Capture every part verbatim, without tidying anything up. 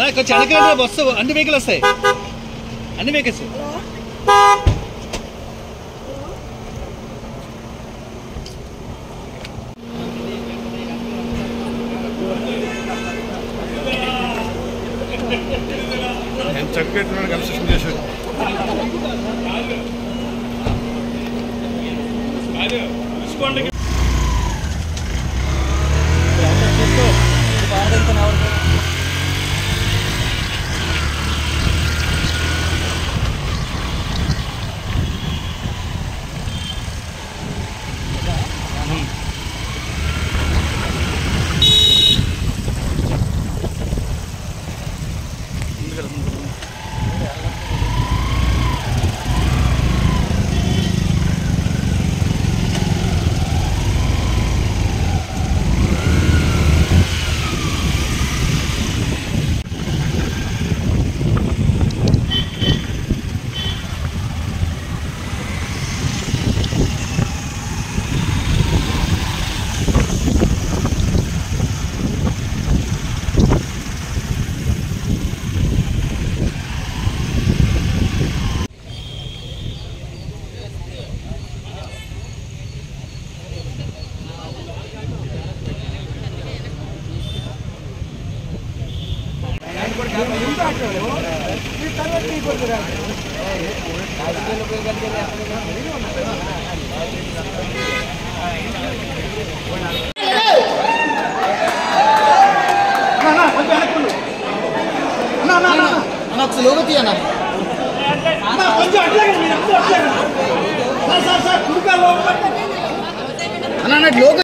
కొంచెం వెనక బస్సు అన్ని వెహికల్ వస్తాయి, అన్ని వెహికల్స్. నేను చక్కగా కన్స్ట్రక్షన్ చేశాను. लोग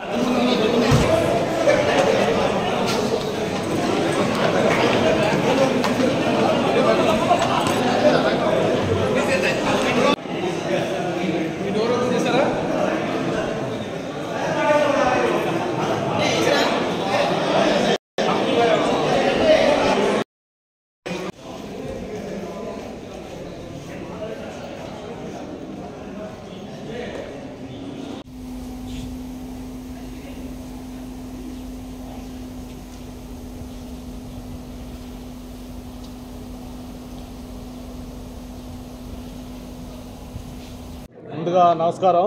ముందుగా నమస్కారం.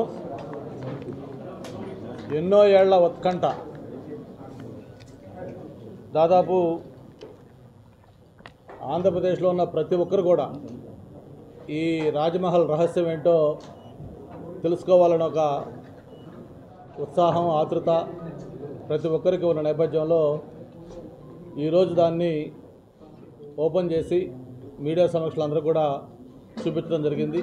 ఎన్నో ఏళ్ల ఉత్కంఠ, దాదాపు ఆంధ్రప్రదేశ్లో ఉన్న ప్రతి ఒక్కరు కూడా ఈ రాజ్మహల్ రహస్యం ఏంటో తెలుసుకోవాలని ఒక ఉత్సాహం, ఆతృత ప్రతి ఒక్కరికి ఉన్న నేపథ్యంలో ఈరోజు దాన్ని ఓపెన్ చేసి మీడియా సమక్షంలో అందరూ కూడా చూపించడం జరిగింది.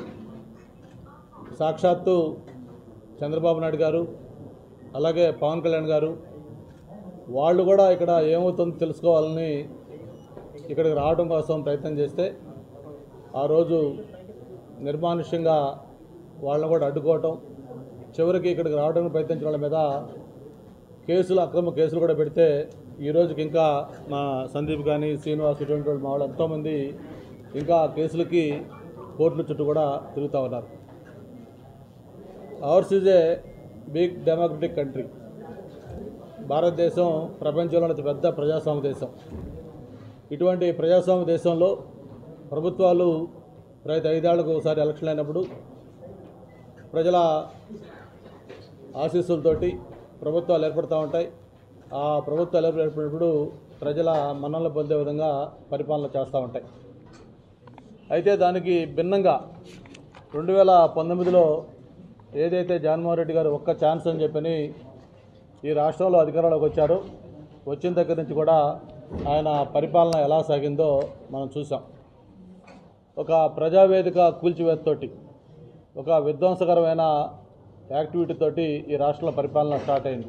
సాక్షాత్తు చంద్రబాబు నాయుడు గారు, అలాగే పవన్ కళ్యాణ్ గారు వాళ్ళు కూడా ఇక్కడ ఏమవుతుందో తెలుసుకోవాలని ఇక్కడికి రావడం కోసం ప్రయత్నం చేస్తే ఆ రోజు నిర్మానుష్యంగా వాళ్ళని కూడా అడ్డుకోవటం, చివరికి ఇక్కడికి రావడానికి ప్రయత్నించిన వాళ్ళ మీద కేసులు, అక్రమ కేసులు కూడా పెడితే ఈ రోజుకి ఇంకా మా సందీప్ కానీ, శ్రీనివాస్, ఇటువంటి వాళ్ళు మా వాళ్ళు ఎంతోమంది ఇంకా కేసులకి కోర్టుల చుట్టూ కూడా తిరుగుతూ ఉన్నారు. Ours is a big democratic country. భారతదేశం ప్రపంచంలోని అతి పెద్ద ప్రజాస్వామ్య దేశం. ఇటువంటి ప్రజాస్వామ్య దేశంలో ప్రభుత్వాలు ప్రతి ఐదేళ్లకు ఒకసారి ఎలక్షన్ అయినప్పుడు ప్రజల ఆశీస్సులతోటి ప్రభుత్వాలు ఏర్పడుతూ ఉంటాయి. ఆ ప్రభుత్వాలు ఏర్పడినప్పుడు ప్రజల మన్ననలు పొందే విధంగా పరిపాలన చేస్తూ ఉంటాయి. అయితే దానికి భిన్నంగా రెండు వేల పంతొమ్మిదిలో ఏదైతే జగన్మోహన్ రెడ్డి గారు ఒక్క ఛాన్స్ అని చెప్పని ఈ రాష్ట్రంలో అధికారంలోకి వచ్చారో, వచ్చిన దగ్గర నుంచి కూడా ఆయన పరిపాలన ఎలా సాగిందో మనం చూసాం. ఒక ప్రజావేదిక కూల్చివేతతోటి, ఒక విధ్వంసకరమైన యాక్టివిటీతోటి ఈ రాష్ట్రంలో పరిపాలన స్టార్ట్ అయింది.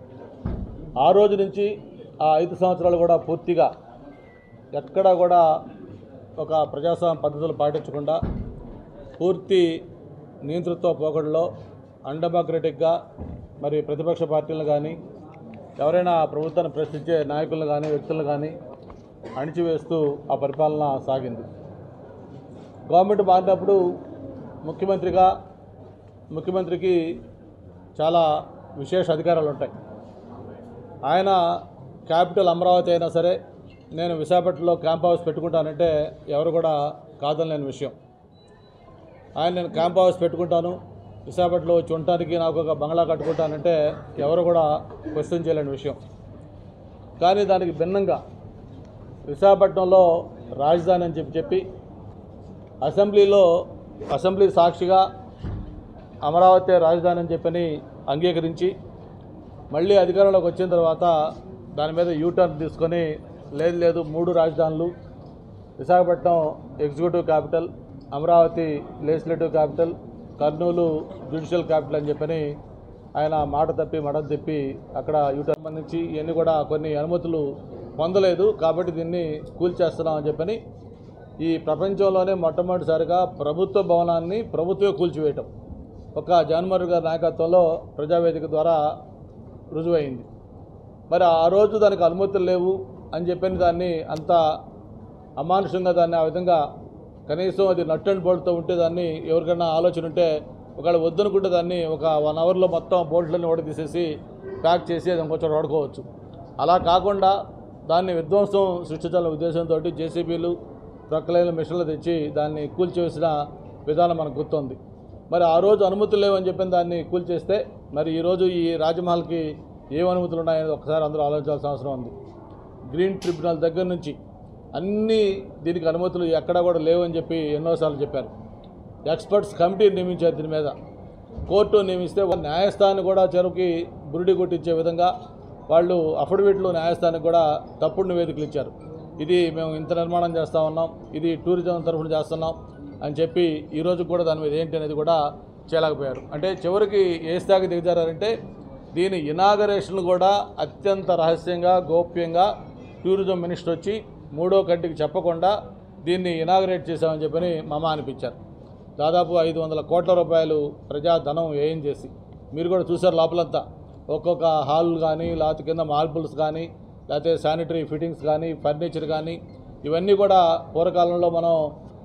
ఆ రోజు నుంచి ఆ ఐదు సంవత్సరాలు కూడా పూర్తిగా ఎక్కడా కూడా ఒక ప్రజాస్వామ్య పద్ధతులు పాటించకుండా పూర్తి నియంతృత్వ పోకడలో అన్డెమోక్రటిక్గా మరి ప్రతిపక్ష పార్టీలను కానీ, ఎవరైనా ప్రభుత్వాన్ని ప్రశ్నించే నాయకులను కానీ, వ్యక్తులను కానీ అణిచివేస్తూ ఆ పరిపాలన సాగింది. గవర్నమెంట్ మారినప్పుడు ముఖ్యమంత్రిగా ముఖ్యమంత్రికి చాలా విశేష అధికారాలు ఉంటాయి. ఆయన క్యాపిటల్ అమరావతి అయినా సరే, నేను విశాఖపట్నంలో క్యాంప్ హౌస్ పెట్టుకుంటానంటే ఎవరు కూడా కాదనలేని విషయం. ఆయన నేను క్యాంప్ హౌస్ పెట్టుకుంటాను, విశాఖపట్నంలో వచ్చి ఉండటానికి నాకు ఒక బంగ్లా కట్టుకుంటానంటే ఎవరు కూడా క్వశ్చన్ చేయలేని విషయం. కానీ దానికి భిన్నంగా విశాఖపట్నంలో రాజధాని అని చెప్పి చెప్పి అసెంబ్లీలో అసెంబ్లీ సాక్షిగా అమరావతి రాజధాని అని చెప్పని అంగీకరించి మళ్ళీ అధికారంలోకి వచ్చిన తర్వాత దాని మీద యూటర్న్ తీసుకొని లేదు లేదు మూడు రాజధానులు, Visakhapatnam executive capital, Amaravati legislative capital, Kurnool judicial capital అని చెప్పని ఆయన మాట తప్పి మడం తిప్పి అక్కడ యూటర్న్ సంబంధించి ఇవన్నీ కూడా కొన్ని అనుమతులు పొందలేదు కాబట్టి దీన్ని కూల్చేస్తున్నాం అని చెప్పని ఈ ప్రపంచంలోనే మొట్టమొదటిసారిగా ప్రభుత్వ భవనాన్ని ప్రభుత్వమే కూల్చివేయటం ఒక జగన్మోహన్ రెడ్డి గారి నాయకత్వంలో ప్రజావేదిక ద్వారా రుజువైంది. మరి ఆ రోజు దానికి అనుమతులు లేవు అని చెప్పిన దాన్ని అంత అమానుషంగా దాన్ని ఆ విధంగా కనీసం అది నట్ అండ్ బోల్ట్తో ఉంటే దాన్ని ఎవరికైనా ఆలోచన ఉంటే ఒకవేళ వద్దనుకుంటే దాన్ని ఒక వన్ అవర్లో మొత్తం బోల్ట్లన్నీ ఓడ తీసేసి ప్యాక్ చేసి అది ఇంకొంచెం వాడుకోవచ్చు. అలా కాకుండా దాన్ని విధ్వంసం సృష్టించాలనే ఉద్దేశంతో జేసీబీలు ప్రక్కలైన మిషన్లు తెచ్చి దాన్ని కూల్చేసిన విధానం మనకు గుర్తుంది. మరి ఆ రోజు అనుమతులు లేవని చెప్పిన దాన్ని కూల్చేస్తే మరి ఈరోజు ఈ రాజమహల్కి ఏం అనుమతులు ఉన్నాయనేది ఒకసారి అందరూ ఆలోచించాల్సిన అవసరం ఉంది. గ్రీన్ ట్రిబ్యునల్ దగ్గర నుంచి అన్ని దీనికి అనుమతులు ఎక్కడా కూడా లేవని చెప్పి ఎన్నోసార్లు చెప్పారు. ఎక్స్పర్ట్స్ కమిటీ నియమించారు దీని మీద, కోర్టు నియమిస్తే న్యాయస్థానం కూడా చెరువుకి బురిడి కొట్టించే విధంగా వాళ్ళు అఫిడవిట్లు న్యాయస్థానానికి కూడా తప్పుడు నివేదికలు ఇచ్చారు. ఇది మేము ఇంత నిర్మాణం చేస్తూ ఉన్నాం, ఇది టూరిజం తరఫున చేస్తున్నాం అని చెప్పి ఈరోజు కూడా దాని మీద ఏంటి అనేది కూడా చేయలేకపోయారు. అంటే చివరికి ఏ స్థాయికి దిగజారంటే దీని ఇనాగరేషన్ కూడా అత్యంత రహస్యంగా గోప్యంగా టూరిజం మినిస్టర్ వచ్చి మూడో కంటికి చెప్పకుండా దీన్ని ఇనాగరేట్ చేశామని చెప్పని మమ అనిపించారు. దాదాపు ఐదు వందల కోట్ల రూపాయలు ప్రజాధనం వ్యయం చేసి మీరు కూడా చూశారు లోపలంతా ఒక్కొక్క హాల్ కానీ లేకపోతే కింద మార్బుల్స్ కానీ లేకపోతే శానిటరీ ఫిట్టింగ్స్ కానీ ఫర్నిచర్ కానీ ఇవన్నీ కూడా పూర్వకాలంలో మనం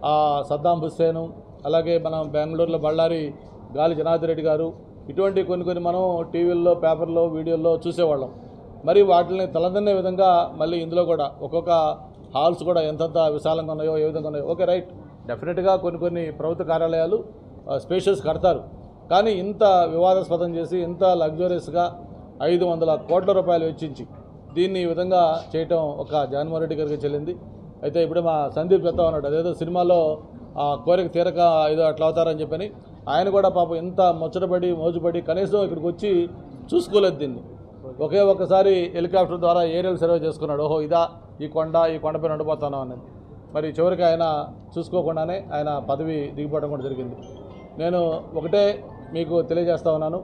సద్దాం హుస్సేను అలాగే మనం బెంగళూరులో బళ్ళారి గాలి జనార్దన్ రెడ్డి గారు ఇటువంటి కొన్ని కొన్ని మనం టీవీల్లో పేపర్లో వీడియోల్లో చూసేవాళ్ళం. మరి వాటిని తలదన్నే విధంగా మళ్ళీ ఇందులో కూడా ఒక్కొక్క హాల్స్ కూడా ఎంతంత విశాలంగా ఉన్నాయో ఏ విధంగా ఉన్నాయో ఓకే రైట్ డెఫినెట్గా కొన్ని కొన్ని ప్రభుత్వ కార్యాలయాలు స్పేషియస్ కడతారు. కానీ ఇంత వివాదాస్పదం చేసి ఇంత లగ్జరియస్గా ఐదు వందల కోట్ల రూపాయలు వెచ్చించి దీన్ని ఈ విధంగా చేయటం ఒక జగన్మోహన్ రెడ్డి గారికి చెల్లింది. అయితే ఇప్పుడు మా సందీప్ చెప్తా ఉన్నాడు అదేదో సినిమాలో ఆ కోరిక తీరక ఏదో అట్లా అవుతారని చెప్పని ఆయన కూడా పాపం ఎంత ముచ్చటపడి మోజుపడి కనీసం ఇక్కడికి వచ్చి చూసుకోలేదు దీన్ని. ఒకే ఒక్కసారి హెలికాప్టర్ ద్వారా ఏరియల్ సర్వే చేసుకున్నాడు, ఓహో ఇదా ఈ కొండ ఈ కొండపైన ఉండిపోతాను అనేది. మరి చివరికి ఆయన చూసుకోకుండానే ఆయన పదవి దిగిపోవడం కూడా జరిగింది. నేను ఒకటే మీకు తెలియజేస్తా ఉన్నాను,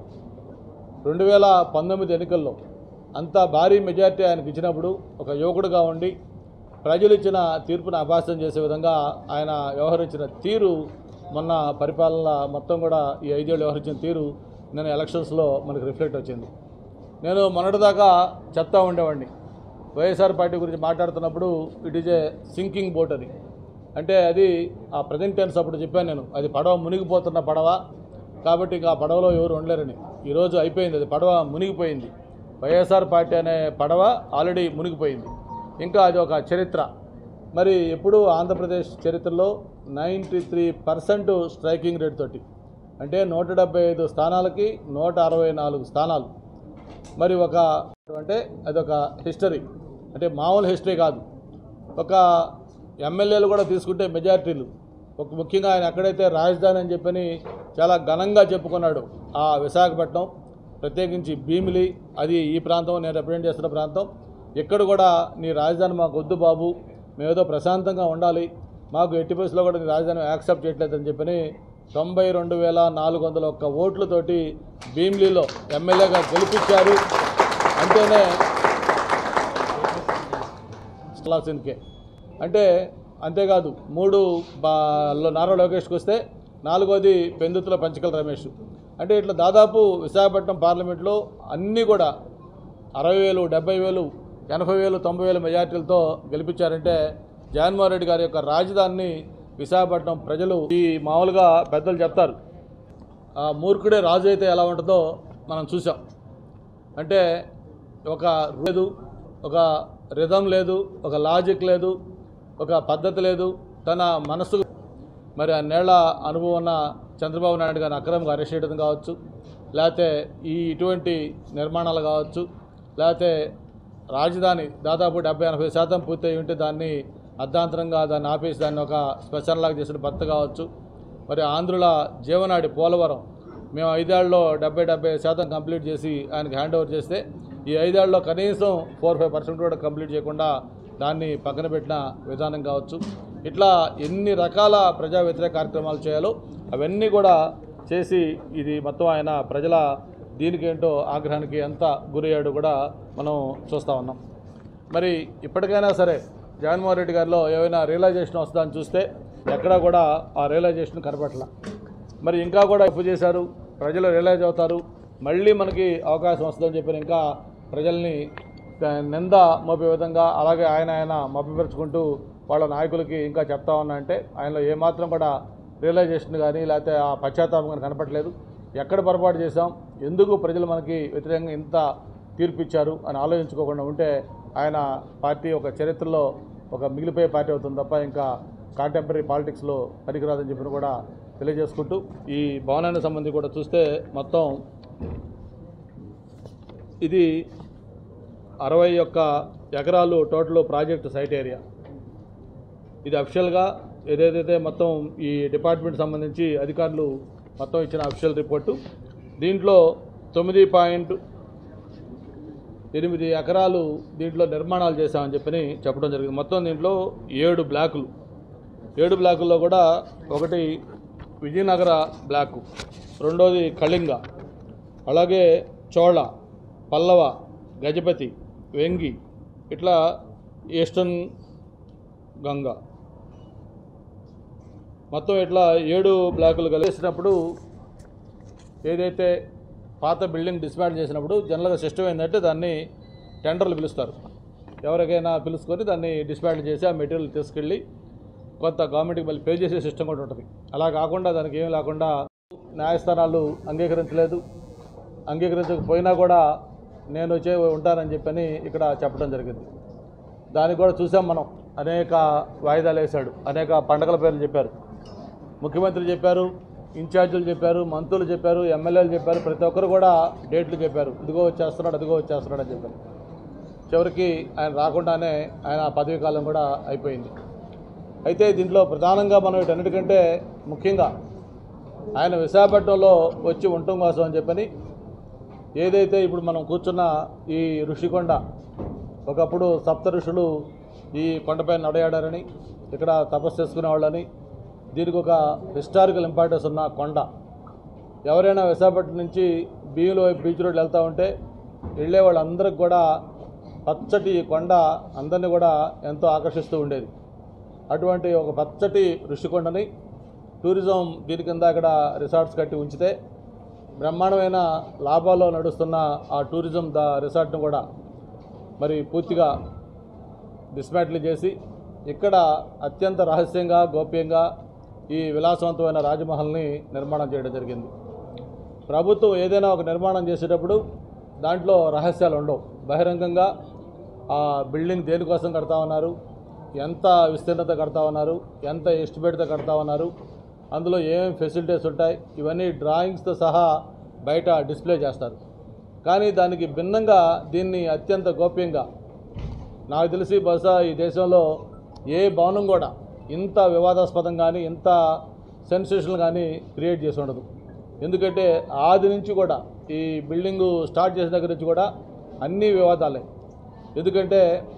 రెండు వేల పంతొమ్మిది ఎన్నికల్లో అంత భారీ మెజార్టీ ఆయనకు ఇచ్చినప్పుడు ఒక యువకుడుగా ఉండి ప్రజలు ఇచ్చిన తీర్పును అభాసం చేసే విధంగా ఆయన వ్యవహరించిన తీరు మొన్న పరిపాలన మొత్తం కూడా ఈ ఐదేళ్ళు వ్యవహరించిన తీరు నేను ఎలక్షన్స్లో మనకు రిఫ్లెక్ట్ వచ్చింది. నేను మొన్నటిదాకా చెప్తా ఉండేవాడిని వైఎస్ఆర్ పార్టీ గురించి మాట్లాడుతున్నప్పుడు it is a sinking boat అని. అంటే అది ఆ ప్రజెంట్ టెన్స్ అప్పుడు చెప్పాను నేను, అది పడవ మునిగిపోతున్న పడవ కాబట్టి ఇంకా ఆ పడవలో ఎవరు ఉండలేరని. ఈరోజు అయిపోయింది, అది పడవ మునిగిపోయింది. వైఎస్ఆర్ పార్టీ అనే పడవ ఆల్రెడీ మునిగిపోయింది. ఇంకా అది ఒక చరిత్ర. మరి ఎప్పుడు ఆంధ్రప్రదేశ్ చరిత్రలో ninety three percent striking rate తోటి అంటే నూట డెబ్బై ఐదు స్థానాలకి నూట అరవై నాలుగు స్థానాలు. మరి ఒక అంటే అదొక హిస్టరీ, అంటే మామూలు హిస్టరీ కాదు. ఒక ఎమ్మెల్యేలు కూడా తీసుకుంటే మెజారిటీలు ఒక ముఖ్యంగా ఆయన ఎక్కడైతే రాజధాని అని చెప్పని చాలా ఘనంగా చెప్పుకున్నాడు ఆ విశాఖపట్నం, ప్రత్యేకించి భీమిలి, అది ఈ ప్రాంతం నేను రిప్రజెంట్ చేస్తున్న ప్రాంతం. ఎక్కడ కూడా నీ రాజధాని మాకు వద్దు బాబు, మేమేదో ప్రశాంతంగా ఉండాలి, మాకు ఎట్టి పరిస్థితుల్లో కూడా నీ రాజధాని యాక్సెప్ట్ చేయట్లేదని చెప్పని తొంభై రెండు వేల నాలుగు వందల ఒక్క ఓట్లతోటి భీమిలిలో ఎమ్మెల్యేగా గెలిపించారు. అంటేనే లాసింకే అంటే అంతేకాదు మూడు నారా లోకేష్కి వస్తే నాలుగోది పెందుతుల పంచకల రమేష్. అంటే ఇట్లా దాదాపు విశాఖపట్నం పార్లమెంట్లో అన్నీ కూడా అరవై వేలు డెబ్బై వేలు ఎనభై వేలు తొంభై వేలు మెజార్టీలతో గెలిపించారంటే జగన్మోహన్ రెడ్డి గారి యొక్క రాజధానిని విశాఖపట్నం ప్రజలు ఈ మామూలుగా పెద్దలు చెప్తారు ఆ మూర్ఖుడే రాజు అయితే ఎలా ఉంటుందో మనం చూసాం. అంటే ఒక లేదు ఒక రిథం లేదు, ఒక లాజిక్ లేదు, ఒక పద్ధతి లేదు. తన మనసు మరి అన్నేళ్ల అనుభవం ఉన్న చంద్రబాబు నాయుడు గారిని అక్రమంగా అరెస్ట్ చేయడం కావచ్చు, లేకపోతే ఈ ఇటువంటి నిర్మాణాలు కావచ్చు, లేకపోతే రాజధాని దాదాపు డెబ్బై ఎనభై శాతం పూర్తయి ఉంటే దాన్ని అర్ధాంతరంగా దాన్ని ఆపేసి దాన్ని ఒక స్పెషల్ లాగా చేసిన భర్త కావచ్చు. మరి ఆంధ్రుల జీవనాడి పోలవరం మేము ఐదేళ్లలో డెబ్బై డెబ్బై శాతం కంప్లీట్ చేసి ఆయనకి హ్యాండ్ ఓవర్ చేస్తే ఈ ఐదేళ్లలో కనీసం ఫోర్ ఫైవ్ పర్సెంట్ కూడా కంప్లీట్ చేయకుండా దాన్ని పక్కన పెట్టిన విధానం కావచ్చు. ఇట్లా ఎన్ని రకాల ప్రజా వ్యతిరేక కార్యక్రమాలు చేయాలో అవన్నీ కూడా చేసి ఇది మొత్తం ఆయన ప్రజల దీనికేంటో ఆగ్రహానికి ఎంత గురయ్యాడు కూడా మనం చూస్తూ ఉన్నాం. మరి ఇప్పటికైనా సరే జగన్మోహన్ రెడ్డి గారిలో ఏమైనా రియలైజేషన్ వస్తుందని చూస్తే ఎక్కడా కూడా ఆ రియలైజేషన్ కనపట్ల. మరి ఇంకా కూడా తప్పు చేశారు, ప్రజలు రియలైజ్ అవుతారు, మళ్ళీ మనకి అవకాశం వస్తుందని చెప్పి ఇంకా ప్రజల్ని నింద మోపే విధంగా అలాగే ఆయన ఆయన మభ్యపరుచుకుంటూ వాళ్ళ నాయకులకి ఇంకా చెప్తా ఉన్నా అంటే ఆయనలో ఏమాత్రం కూడా రియలైజేషన్ కానీ లేకపోతే ఆ పశ్చాత్తాపం కానీ కనపట్లేదు. ఎక్కడ పొరపాటు చేశాం, ఎందుకు ప్రజలు మనకి వ్యతిరేకంగా ఇంత తీర్పిచ్చారు అని ఆలోచించుకోకుండా ఉంటే ఆయన పార్టీ ఒక చరిత్రలో ఒక మిగిలిపోయే పార్టీ అవుతుంది తప్ప ఇంకా కాంటెంపరీ పాలిటిక్స్లో పనికిరాదని చెప్పిన కూడా తెలియజేసుకుంటూ ఈ భవనానికి సంబంధించి కూడా చూస్తే మొత్తం ఇది అరవై ఒక్క ఎకరాలు టోటల్ ప్రాజెక్ట్ సైట్ ఏరియా. ఇది అఫిషియల్గా ఏదైతే మొత్తం ఈ డిపార్ట్మెంట్ సంబంధించి అధికారులు మొత్తం ఇచ్చిన అఫిషియల్ రిపోర్టు. దీంట్లో తొమ్మిది పాయింట్ ఎనిమిది ఎకరాలు దీంట్లో నిర్మాణాలు చేశామని చెప్పని చెప్పడం జరిగింది. మొత్తం దీంట్లో ఏడు బ్లాకులు ఏడు బ్లాకుల్లో కూడా ఒకటి విజయనగర బ్లాకు, రెండోది కళింగ, అలాగే చోళ, పల్లవ, గజపతి, వెంగి, ఇట్లా ఈస్టర్న్ గంగ, మొత్తం ఇట్లా ఏడు బ్లాకులు కలిసినప్పుడు ఏదైతే పాత బిల్డింగ్ డిస్మాంటిల్ చేసినప్పుడు జనరల్గా సిస్టమ్ ఏంటంటే దాన్ని టెండర్లు పిలుస్తారు. ఎవరికైనా పిలుచుకొని దాన్ని డిస్మాంటిల్ చేసి ఆ మెటీరియల్ తీసుకెళ్ళి కొంత గవర్నమెంట్కి మళ్ళీ పే చేసే సిస్టమ్ కూడా ఉంటుంది. అలా కాకుండా దానికి ఏమీ లేకుండా న్యాయస్థానాలు అంగీకరించలేదు, అంగీకరించకపోయినా కూడా నేను వచ్చే ఉంటానని చెప్పని ఇక్కడ చెప్పడం జరిగింది. దానికి కూడా చూసాం మనం. అనేక వాయిదాలు వేశాడు, అనేక పండగల పేర్లు చెప్పారు, ముఖ్యమంత్రి చెప్పారు, ఇన్ఛార్జీలు చెప్పారు, మంత్రులు చెప్పారు, ఎమ్మెల్యేలు చెప్పారు, ప్రతి ఒక్కరు కూడా డేట్లు చెప్పారు, ఇదిగో వచ్చేస్తున్నాడు అదిగో వచ్చేస్తున్నాడు అని చెప్పారు. చివరికి ఆయన రాకుండానే ఆయన పదవీ కాలం కూడా అయిపోయింది. అయితే దీంట్లో ప్రధానంగా మనం వీటన్నిటికంటే ముఖ్యంగా ఆయన విశాఖపట్నంలో వచ్చి ఉండటం కోసం అని చెప్పని ఏదైతే ఇప్పుడు మనం కూర్చున్న ఈ ఋషికొండ, ఒకప్పుడు సప్త ఋషులు ఈ కొండపైన నడయాడారని, ఇక్కడ తపస్సు చేసుకునేవాళ్ళని, దీనికి ఒక హిస్టారికల్ ఇంపార్టెన్స్ ఉన్న కొండ. ఎవరైనా విశాఖపట్నం నుంచి బీయూలో బీచ్ రోడ్లు వెళ్తూ ఉంటే వెళ్ళే వాళ్ళందరికి కూడా పచ్చటి కొండ అందరినీ కూడా ఎంతో ఆకర్షిస్తూ ఉండేది. అటువంటి ఒక పచ్చటి ఋషికొండని టూరిజం దీని కింద అక్కడ రిసార్ట్స్ కట్టి ఉంచితే బ్రహ్మాండమైన లాభాల్లో నడుస్తున్న ఆ టూరిజం ద రిసార్ట్ను కూడా మరి పూర్తిగా డిస్మాంటిల్ చేసి ఇక్కడ అత్యంత రహస్యంగా గోప్యంగా ఈ విలాసవంతమైన రాజమహల్ని నిర్మాణం చేయడం జరిగింది. ప్రభుత్వం ఏదైనా ఒక నిర్మాణం చేసేటప్పుడు దాంట్లో రహస్యాలు ఉండవు. బహిరంగంగా ఆ బిల్డింగ్ దేనికోసం కడతా ఉన్నారు, ఎంత విస్తీర్ణత కడతా ఉన్నారు, ఎంత ఎస్టిమేట్తో కడతా ఉన్నారు, అందులో ఏమేమి ఫెసిలిటీస్ ఉంటాయి, ఇవన్నీ డ్రాయింగ్స్తో సహా బయట డిస్ప్లే చేస్తారు. కానీ దానికి భిన్నంగా దీన్ని అత్యంత గోప్యంగా, నాకు తెలిసి బహుశా ఈ దేశంలో ఏ భవనం కూడా ఇంత వివాదాస్పదం కానీ ఇంత సెన్సేషనల్ కానీ క్రియేట్ చేసి ఉండదు. ఎందుకంటే ఆది నుంచి కూడా ఈ బిల్డింగు స్టార్ట్ చేసిన దగ్గర నుంచి కూడా అన్ని వివాదాలే. ఎందుకంటే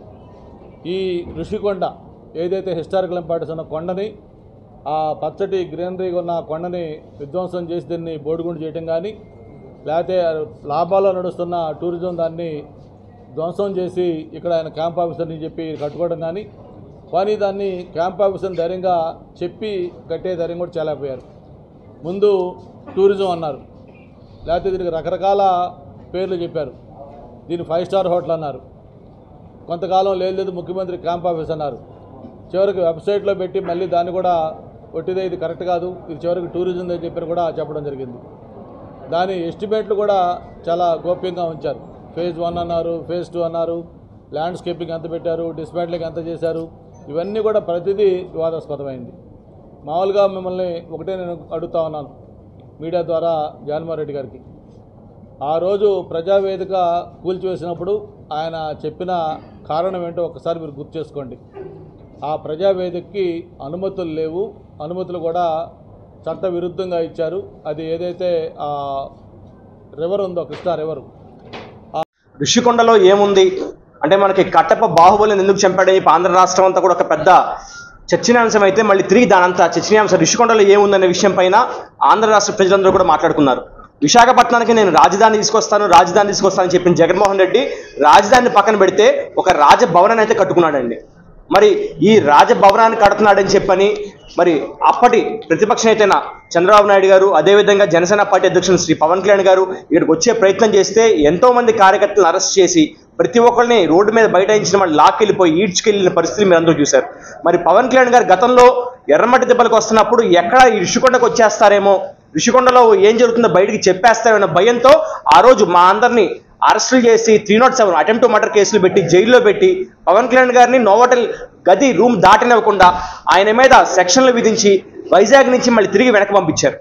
ఈ ఋషికొండ ఏదైతే హిస్టారికల్ ఇంపార్టెన్స్ ఉన్న కొండని, ఆ పచ్చటి గ్రీనరీగా ఉన్న కొండని విధ్వంసం చేసి దీన్ని బోడిగుండు చేయడం కానీ, లేకపోతే లాభాల్లో నడుస్తున్న టూరిజం దాన్ని ధ్వంసం చేసి ఇక్కడ ఆయన క్యాంప్ ఆఫీసర్ని చెప్పి కట్టుకోవడం కానీ, కానీ దాన్ని క్యాంప్ ఆఫీసర్ని ధైర్యంగా చెప్పి కట్టే ధైర్యం కూడా చేయలేకపోయారు. ముందు టూరిజం అన్నారు, లేకపోతే దీనికి రకరకాల పేర్లు చెప్పారు, దీన్ని ఫైవ్ స్టార్ హోటల్ అన్నారు, కొంతకాలం లేదు లేదు ముఖ్యమంత్రి క్యాంప్ ఆఫీస్ అన్నారు, చివరికి వెబ్సైట్లో పెట్టి మళ్ళీ దాన్ని కూడా ఒట్టిదే ఇది కరెక్ట్ కాదు, ఇది చివరికి టూరిజం అని చెప్పి కూడా చెప్పడం జరిగింది. దాని ఎస్టిమేట్లు కూడా చాలా గోప్యంగా ఉంచారు. ఫేజ్ వన్ అన్నారు, ఫేజ్ టూ అన్నారు, ల్యాండ్స్కేపింగ్ ఎంత పెట్టారు, డిస్మాంట్లింగ్ ఎంత చేశారు, ఇవన్నీ కూడా ప్రతిదీ వివాదాస్పదమైంది. మామూలుగా మిమ్మల్ని ఒకటే నేను అడుగుతా ఉన్నాను మీడియా ద్వారా జగన్మోహన్ రెడ్డి గారికి, ఆ రోజు ప్రజావేదిక కూల్చివేసినప్పుడు ఆయన చెప్పిన కారణం ఏంటో ఒకసారి మీరు గుర్తు చేసుకోండి. ఆ ప్రజావేదికకి అనుమతులు లేవు, అనుమతులు కూడా చట్ట విరుద్ధంగా ఇచ్చారు. అది ఏదైతే ఆ రివర్ ఉందో కృష్ణా రివర్, ఋషికొండలో ఏముంది అంటే మనకి కట్టప్ప బాహుబలిని ఎందుకు చంపాడని ఆంధ్ర రాష్ట్రం అంతా కూడా ఒక పెద్ద చర్చనీయాంశం అయితే మళ్ళీ తిరిగి దానంతా చర్చనీయాంశం ఋషికొండలో ఏముందనే విషయం పైన ఆంధ్ర రాష్ట్ర ప్రజలందరూ కూడా మాట్లాడుకున్నారు. విశాఖపట్నానికి నేను రాజధాని తీసుకొస్తాను రాజధాని తీసుకొస్తానని చెప్పిన జగన్మోహన్ రెడ్డి రాజధానిని పక్కన పెడితే ఒక రాజభవనాన్ని అయితే కట్టుకున్నాడండి. మరి ఈ రాజభవనాన్ని కడుతున్నాడని చెప్పని మరి అప్పటి ప్రతిపక్ష నేతైన చంద్రబాబు నాయుడు గారు, అదేవిధంగా జనసేన పార్టీ అధ్యక్షులు శ్రీ పవన్ కళ్యాణ్ గారు ఇక్కడికి వచ్చే ప్రయత్నం చేస్తే ఎంతో మంది కార్యకర్తలను అరెస్ట్ చేసి ప్రతి ఒక్కరిని రోడ్డు మీద బైఠాయించిన వాళ్ళు లాక్కెళ్ళిపోయి ఈడ్చుకెళ్ళిన పరిస్థితి మీరు అందరూ చూశారు. మరి పవన్ కళ్యాణ్ గారు గతంలో ఎర్రమట్టి దెబ్బలకు వస్తున్నప్పుడు ఎక్కడ ఈ ఋషికొండకు వచ్చేస్తారేమో, ఋషికొండలో ఏం జరుగుతుందో బయటికి చెప్పేస్తారన్న భయంతో ఆ రోజు మా అందరినీ అరెస్టులు చేసి three not seven attempt to murder కేసులు పెట్టి జైల్లో పెట్టి పవన్ కళ్యాణ్ గారిని నోవోటల్ గది రూమ్ దాటనివ్వకుండా ఆయన మీద సెక్షన్లు విధించి వైజాగ్ నుంచి మళ్ళీ తిరిగి వెనక్కి పంపించారు.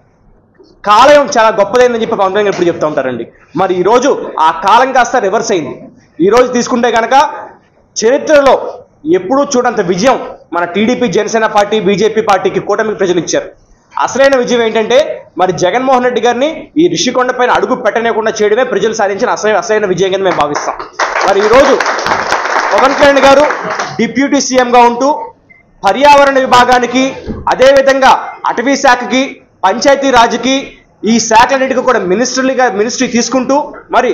కాలం చాలా గొప్పదైందని చెప్పి పవన్ కళ్యాణ్ ఇప్పుడు చెప్తూ ఉంటారండి. మరి ఈరోజు ఆ కాలం కాస్త రివర్స్ అయింది. ఈరోజు తీసుకుంటే కనుక చరిత్రలో ఎప్పుడూ చూడంత విజయం మన టీడీపీ, జనసేన పార్టీ, బీజేపీ పార్టీకి, కూటమికి ప్రజలు ఇచ్చారు. అసలైన విజయం ఏంటంటే మరి జగన్మోహన్ రెడ్డి గారిని ఈ ఋషికొండ పైన అడుగు పెట్టనివ్వకుండా చేయడమే ప్రజలు సాధించిన అసలైన అసలైన విజయం కింద మేము భావిస్తాం. మరి ఈరోజు పవన్ కళ్యాణ్ గారు డిప్యూటీ సీఎంగా ఉంటూ పర్యావరణ విభాగానికి, అదేవిధంగా అటవీ శాఖకి, పంచాయతీ రాజ్కి, ఈ శాఖలన్నిటికీ కూడా మినిస్టర్లుగా మినిస్ట్రీ తీసుకుంటూ మరి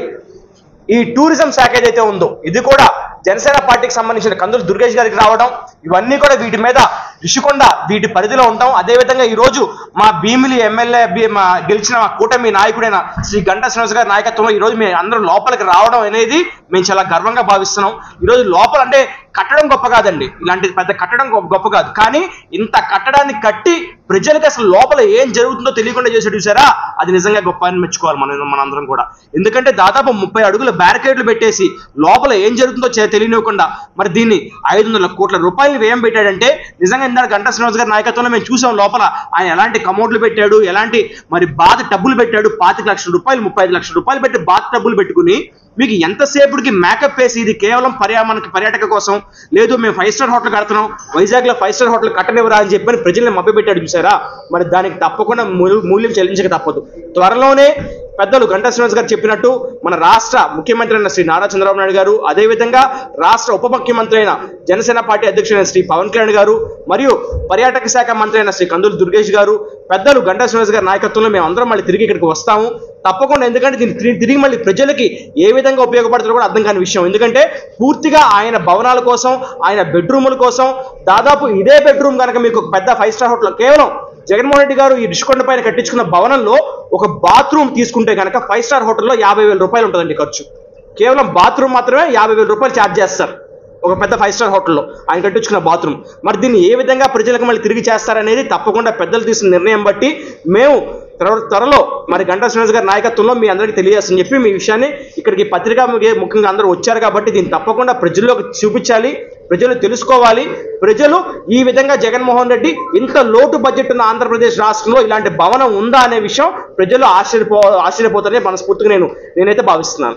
ఈ టూరిజం శాఖ ఏదైతే ఉందో ఇది కూడా జనసేన పార్టీకి సంబంధించిన కందులు దుర్గేష్ గారికి రావడం, ఇవన్నీ కూడా వీటి మీద ఋషికొండ వీటి పరిధిలో ఉంటాం. అదేవిధంగా ఈరోజు మా భీమిలి ఎమ్మెల్యే మా గెలిచిన మా కూటమి నాయకుడైన శ్రీ గంటా శ్రీనివాస్ గారి నాయకత్వంలో ఈరోజు మేము అందరూ లోపలికి రావడం అనేది మేము చాలా గర్వంగా భావిస్తున్నాం. ఈరోజు లోపల అంటే కట్టడం గొప్ప కాదండి, ఇలాంటి పెద్ద కట్టడం గొప్ప కాదు, కానీ ఇంత కట్టడాన్ని కట్టి ప్రజలకు అసలు లోపల ఏం జరుగుతుందో తెలియకుండా చేసేది చూసారా, అది నిజంగా గొప్ప అని మెచ్చుకోవాలి మనం మనందరం కూడా. ఎందుకంటే దాదాపు ముప్పై అడుగుల బ్యారికేడ్లు పెట్టేసి లోపల ఏం జరుగుతుందో తెలియనివ్వకుండా మరి దీన్ని ఐదు వందల కోట్ల రూపాయలు వ్యయం పెట్టాడంటే నిజంగా ఇందాక గంటా శ్రీనివాస్ గారి నాయకత్వంలో మేము చూసాం లోపల ఆయన ఎలాంటి కమోడ్లు పెట్టాడు, ఎలాంటి మరి బాత్ టబ్బులు పెట్టాడు. పాతిక లక్షల రూపాయలు ముప్పై ఐదు లక్షల రూపాయలు పెట్టి బాత్ టబ్బులు పెట్టుకుని మీకు ఎంతసేపుడికి మేకప్ వేసి ఇది కేవలం పర్యావరణకి పర్యాటక కోసం, లేదు మేము ఫైవ్ స్టార్ హోటల్ కడుతున్నాం వైజాగ్లో ఫైవ్ స్టార్ హోటల్ కట్టనివ్వరా అని చెప్పని ప్రజల్ని మభ్యపెట్టాడు చూసారా. మరి దానికి తప్పకుండా మూల్యం చెల్లించక తప్పదు. త్వరలోనే పెద్దలు గంటా శ్రీనివాస్ గారు చెప్పినట్టు మన రాష్ట్ర ముఖ్యమంత్రి అయిన శ్రీ నారా చంద్రబాబు నాయుడు గారు, అదేవిధంగా రాష్ట్ర ఉప ముఖ్యమంత్రి అయిన జనసేన పార్టీ అధ్యక్షుడైన శ్రీ పవన్ కళ్యాణ్ గారు, మరియు పర్యాటక శాఖ మంత్రి అయిన శ్రీ కందులు దుర్గేష్ గారు, పెద్దలు గంటా శ్రీనివాస్ గారి నాయకత్వంలో మేము అందరం మళ్ళీ తిరిగి ఇక్కడికి వస్తాము తప్పకుండా. ఎందుకంటే దీన్ని తిరిగి మళ్ళీ ప్రజలకి ఏ విధంగా ఉపయోగపడుతుందో కూడా అర్థం కాని విషయం. ఎందుకంటే పూర్తిగా ఆయన భవనాల కోసం, ఆయన బెడ్రూముల కోసం, దాదాపు ఇదే బెడ్రూమ్ కనుక మీకు పెద్ద ఫైవ్ స్టార్ హోటల్ కేవలం జగన్మోహన్ రెడ్డి గారు ఈ ఋషికొండ పైన కట్టించుకున్న భవనంలో ఒక బాత్రూమ్ తీసుకుంటే కనుక ఫైవ్ స్టార్ హోటల్లో యాభై వేల రూపాయలు ఉంటుందండి ఖర్చు. కేవలం బాత్రూమ్ మాత్రమే యాభై వేల రూపాయలు ఛార్జ్ చేస్తారు ఒక పెద్ద ఫైవ్ స్టార్ హోటల్లో ఆయన కట్టించుకున్న బాత్రూమ్. మరి దీన్ని ఏ విధంగా ప్రజలకు మళ్ళీ తిరిగి చేస్తారనేది తప్పకుండా పెద్దలు తీసుకున్న నిర్ణయం బట్టి మేము త్వరలో మరి గంటా శ్రీనివాస్ గారి నాయకత్వంలో మీ అందరికీ తెలియజేస్తని చెప్పి మీ విషయాన్ని ఇక్కడికి పత్రికా ముఖ్యంగా అందరూ వచ్చారు కాబట్టి దీన్ని తప్పకుండా ప్రజల్లోకి చూపించాలి, ప్రజలు తెలుసుకోవాలి. ప్రజలు ఈ విధంగా జగన్మోహన్ రెడ్డి ఇంత లోటు బడ్జెట్ ఉన్న ఆంధ్రప్రదేశ్ రాష్ట్రంలో ఇలాంటి భవనం ఉందా అనే విషయం ప్రజలు ఆశ్చర్యపో ఆశ్చర్యపోతారని మనస్ఫూర్తిగా నేను నేనైతే భావిస్తున్నాను.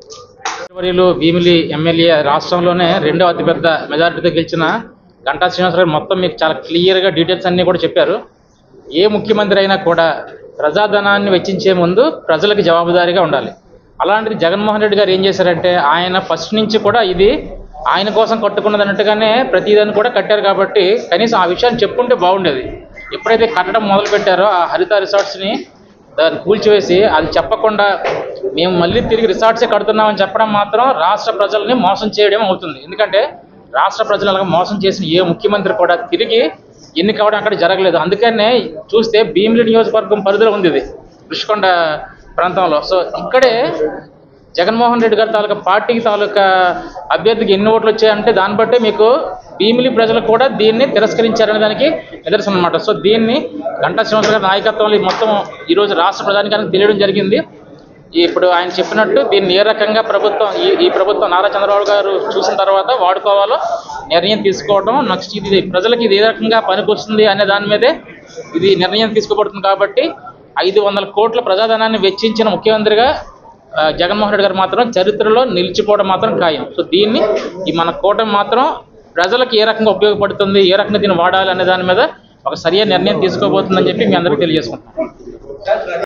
భీమిలి ఎమ్మెల్యే రాష్ట్రంలోనే రెండో అతిపెద్ద మెజారిటీతో గెలిచిన గంటా శ్రీనివాస్ గారు మొత్తం మీకు చాలా క్లియర్గా డీటెయిల్స్ అన్నీ కూడా చెప్పారు. ఏ ముఖ్యమంత్రి అయినా కూడా ప్రజాధనాన్ని వెచ్చించే ముందు ప్రజలకు జవాబుదారీగా ఉండాలి. అలాంటిది జగన్మోహన్ రెడ్డి గారు ఏం చేశారంటే ఆయన ఫస్ట్ నుంచి కూడా ఇది ఆయన కోసం కట్టుకున్నది అన్నట్టుగానే ప్రతిదాన్ని కూడా కట్టారు. కాబట్టి కనీసం ఆ విషయాన్ని చెప్పుకుంటే బాగుండేది. ఎప్పుడైతే కట్టడం మొదలు పెట్టారో ఆ హరిత రిసార్ట్స్ని దాన్ని కూల్చివేసి అది చెప్పకుండా మేము మళ్ళీ తిరిగి రిసార్ట్సే కడుతున్నామని చెప్పడం మాత్రం రాష్ట్ర ప్రజల్ని మోసం చేయడం అవుతుంది. ఎందుకంటే రాష్ట్ర ప్రజలు అలాగే మోసం చేసిన ఏ ముఖ్యమంత్రి కూడా తిరిగి ఎన్నిక అవ్వడం అక్కడ జరగలేదు. అందుకనే చూస్తే భీమిలి నియోజకవర్గం పరిధిలో ఉంది ఇది ఋషికొండ ప్రాంతంలో. సో ఇక్కడే జగన్మోహన్ రెడ్డి గారి తాలూకా పార్టీకి తాలూకా అభ్యర్థికి ఎన్ని ఓట్లు వచ్చాయంటే దాన్ని బట్టి మీకు భీమిలి ప్రజలు కూడా దీన్ని తిరస్కరించారనే దానికి నిదర్శనం అన్నమాట. సో దీన్ని గంటా శ్రీనివాస్ గారి నాయకత్వంలో మొత్తం ఈరోజు రాష్ట్ర ప్రధానికానికి తెలియడం జరిగింది. ఇప్పుడు ఆయన చెప్పినట్టు దీన్ని ఏ రకంగా ప్రభుత్వం ఈ ఈ ప్రభుత్వం నారా చంద్రబాబు గారు చూసిన తర్వాత వాడుకోవాలో నిర్ణయం తీసుకోవడం, నెక్స్ట్ ఇది ప్రజలకు ఇది ఏ రకంగా పనికొస్తుంది అనే దాని మీదే ఇది నిర్ణయం తీసుకోబడుతుంది. కాబట్టి ఐదు వందల కోట్ల ప్రజాధనాన్ని వెచ్చించిన ముఖ్యమంత్రిగా జగన్మోహన్ రెడ్డి గారు మాత్రం చరిత్రలో నిలిచిపోవడం మాత్రం ఖాయం. సో దీన్ని ఈ మన కూటమి మాత్రం ప్రజలకు ఏ రకంగా ఉపయోగపడుతుంది, ఏ రకంగా దీన్ని వాడాలి అనే దాని మీద ఒక సరైన నిర్ణయం తీసుకోబోతుందని చెప్పి మీ అందరికీ తెలియజేసుకుంటున్నాం.